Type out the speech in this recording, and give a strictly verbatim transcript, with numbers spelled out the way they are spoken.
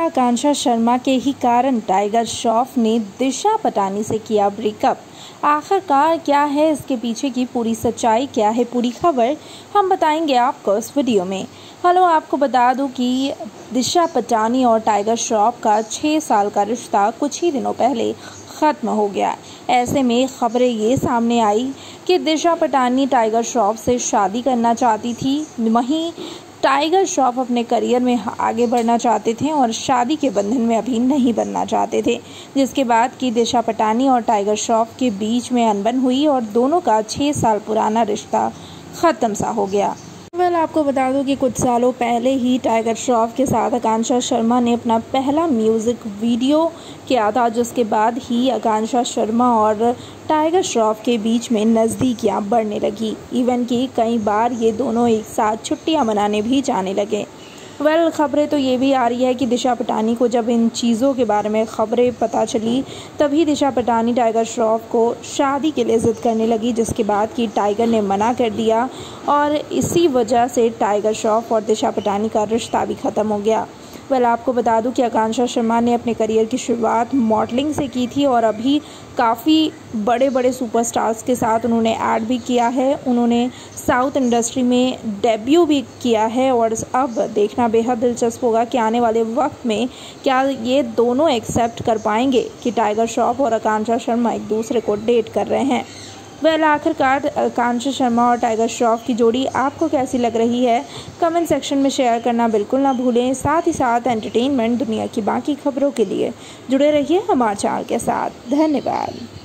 आकांक्षा शर्मा के ही कारण टाइगर श्रॉफ ने दिशा पटानी से किया ब्रेकअप। आखिरकार क्या है इसके पीछे की पूरी सच्चाई, क्या है पूरी खबर, हम बताएंगे आपको इस वीडियो में। हेलो, आपको बता दूं कि दिशा पटानी और टाइगर श्रॉफ का छः साल का रिश्ता कुछ ही दिनों पहले ख़त्म हो गया। ऐसे में खबरें ये सामने आई कि दिशा पटानी टाइगर श्रॉफ से शादी करना चाहती थी, वहीं टाइगर श्रॉफ अपने करियर में आगे बढ़ना चाहते थे और शादी के बंधन में अभी नहीं बनना चाहते थे, जिसके बाद कि दिशा पटानी और टाइगर श्रॉफ के बीच में अनबन हुई और दोनों का छः साल पुराना रिश्ता ख़त्म सा हो गया। वेल आपको बता दूं कि कुछ सालों पहले ही टाइगर श्रॉफ के साथ आकांक्षा शर्मा ने अपना पहला म्यूज़िक वीडियो किया था, जिसके बाद ही आकांक्षा शर्मा और टाइगर श्रॉफ के बीच में नज़दीकियां बढ़ने लगी। इवन कि कई बार ये दोनों एक साथ छुट्टियां मनाने भी जाने लगे। वेल well, खबरें तो ये भी आ रही है कि दिशा पटानी को जब इन चीज़ों के बारे में खबरें पता चली, तभी दिशा पटानी टाइगर श्रॉफ को शादी के लिए ज़िद करने लगी, जिसके बाद कि टाइगर ने मना कर दिया और इसी वजह से टाइगर श्रॉफ और दिशा पटानी का रिश्ता भी ख़त्म हो गया। वेल well, आपको बता दूं कि आकांक्षा शर्मा ने अपने करियर की शुरुआत मॉडलिंग से की थी और अभी काफ़ी बड़े बड़े सुपरस्टार्स के साथ उन्होंने ऐड भी किया है। उन्होंने साउथ इंडस्ट्री में डेब्यू भी किया है और अब देखना बेहद दिलचस्प होगा कि आने वाले वक्त में क्या ये दोनों एक्सेप्ट कर पाएंगे कि टाइगर श्रॉफ और आकांक्षा शर्मा एक दूसरे को डेट कर रहे हैं। वेल आखिरकार आकांक्षा शर्मा और टाइगर श्रॉफ की जोड़ी आपको कैसी लग रही है, कमेंट सेक्शन में शेयर करना बिल्कुल ना भूलें। साथ ही साथ एंटरटेनमेंट दुनिया की बाकी खबरों के लिए जुड़े रहिए हमारे चैनल के साथ। धन्यवाद।